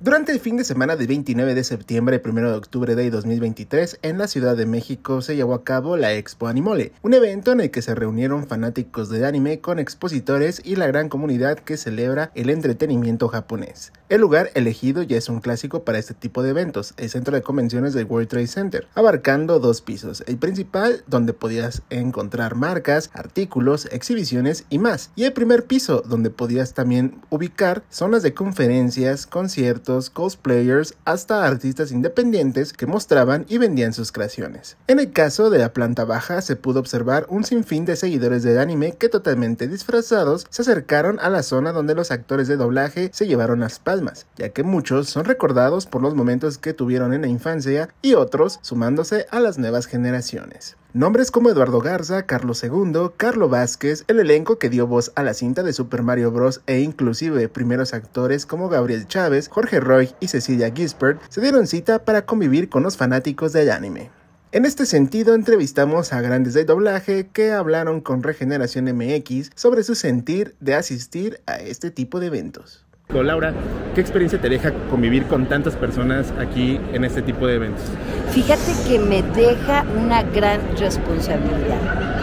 Durante el fin de semana del 29 de septiembre y 1 de octubre de 2023, en la Ciudad de México se llevó a cabo la Expo Animole, un evento en el que se reunieron fanáticos del anime con expositores y la gran comunidad que celebra el entretenimiento japonés. El lugar elegido ya es un clásico para este tipo de eventos, el centro de convenciones del World Trade Center, abarcando 2 pisos, el principal donde podías encontrar marcas, artículos, exhibiciones y más, y el primer piso donde podías también ubicar zonas de conferencias, conciertos, cosplayers, hasta artistas independientes que mostraban y vendían sus creaciones. En el caso de la planta baja se pudo observar un sinfín de seguidores del anime que totalmente disfrazados se acercaron a la zona donde los actores de doblaje se llevaron las palmas, ya que muchos son recordados por los momentos que tuvieron en la infancia y otros sumándose a las nuevas generaciones. Nombres como Eduardo Garza, Carlos II, Carlo Vázquez, el elenco que dio voz a la cinta de Super Mario Bros. E inclusive primeros actores como Gabriel Chávez, Jorge Roy y Cecilia Gispert se dieron cita para convivir con los fanáticos del anime. En este sentido, entrevistamos a grandes del doblaje que hablaron con Regeneración MX sobre su sentir de asistir a este tipo de eventos. Laura, ¿qué experiencia te deja convivir con tantas personas aquí en este tipo de eventos? Fíjate que me deja una gran responsabilidad.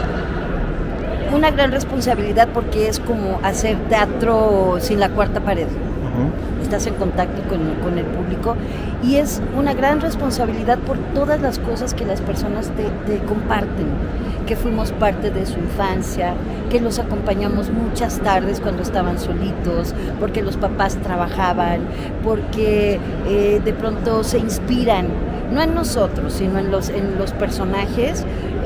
Una gran responsabilidad porque es como hacer teatro sin la cuarta pared. Estás en contacto con el público y es una gran responsabilidad por todas las cosas que las personas te comparten, que fuimos parte de su infancia, que los acompañamos muchas tardes cuando estaban solitos, porque los papás trabajaban, porque de pronto se inspiran, no en nosotros, sino en los personajes,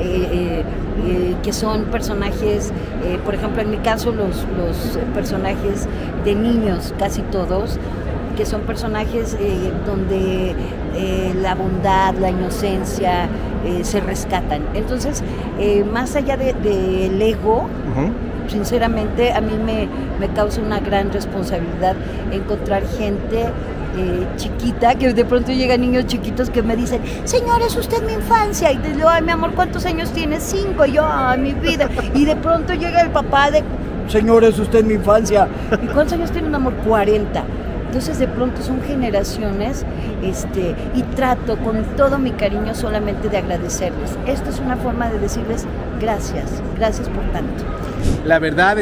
que son personajes, por ejemplo en mi caso los personajes de niños, casi todos, que son personajes donde la bondad, la inocencia se rescatan. Entonces, más allá del ego, sinceramente a mí me causa una gran responsabilidad encontrar gente chiquita, que de pronto llegan niños chiquitos que me dicen, señor, es usted mi infancia, y te digo, ay mi amor, ¿cuántos años tienes? 5, y yo, ay mi vida, y de pronto llega el papá de, señor, es usted mi infancia, ¿y cuántos años tiene un amor? 40. Entonces de pronto son generaciones y trato con todo mi cariño solamente de agradecerles. Esto es una forma de decirles gracias por tanto. La verdad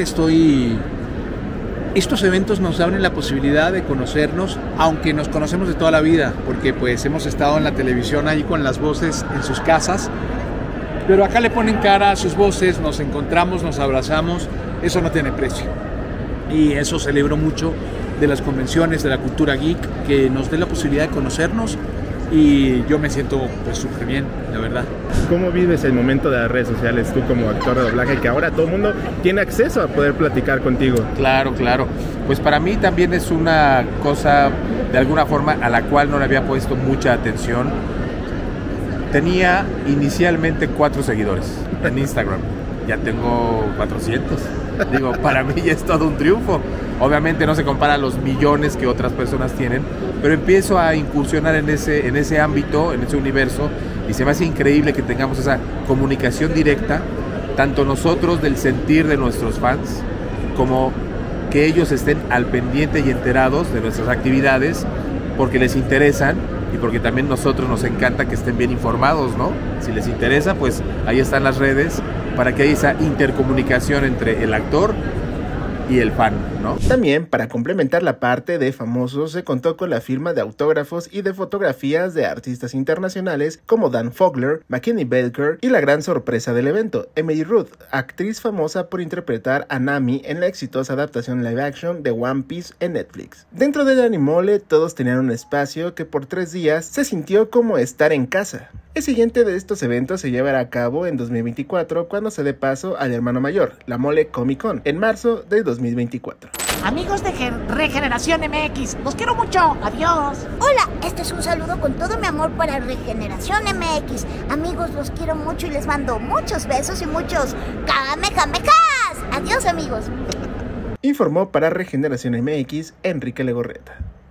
estos eventos nos abren la posibilidad de conocernos, aunque nos conocemos de toda la vida, porque pues hemos estado en la televisión ahí con las voces en sus casas, pero acá le ponen cara a sus voces, nos encontramos, nos abrazamos, eso no tiene precio. Y eso celebro mucho de las convenciones, de la cultura geek, que nos dé la posibilidad de conocernos y yo me siento pues súper bien, la verdad. ¿Cómo vives el momento de las redes sociales tú como actor de doblaje, que ahora todo el mundo tiene acceso a poder platicar contigo? Claro, pues para mí también es una cosa de alguna forma a la cual no le había puesto mucha atención. Tenía inicialmente 4 seguidores en Instagram, ya tengo 400. Digo, para mí ya es todo un triunfo. Obviamente no se compara a los millones que otras personas tienen, pero empiezo a incursionar en ese ámbito, en ese universo, y se me hace increíble que tengamos esa comunicación directa, tanto nosotros del sentir de nuestros fans, como que ellos estén al pendiente y enterados de nuestras actividades, porque les interesan y porque también nosotros nos encanta que estén bien informados, ¿no? Si les interesa, pues ahí están las redes, para que haya esa intercomunicación entre el actor y el fan, ¿no? También, para complementar la parte de famosos, se contó con la firma de autógrafos y de fotografías de artistas internacionales como Dan Fogler, McKinney Belker y la gran sorpresa del evento, Emily Ruth, actriz famosa por interpretar a Nami en la exitosa adaptación live action de One Piece en Netflix. Dentro del Animole, todos tenían un espacio que por 3 días se sintió como estar en casa. El siguiente de estos eventos se llevará a cabo en 2024 cuando se dé paso al hermano mayor, la Mole Comic Con, en marzo de 2024. Amigos de Regeneración MX, los quiero mucho, adiós. Hola, este es un saludo con todo mi amor para Regeneración MX. Amigos, los quiero mucho y les mando muchos besos y muchos kamehamehas. Adiós amigos. Informó para Regeneración MX Enrique Legorreta.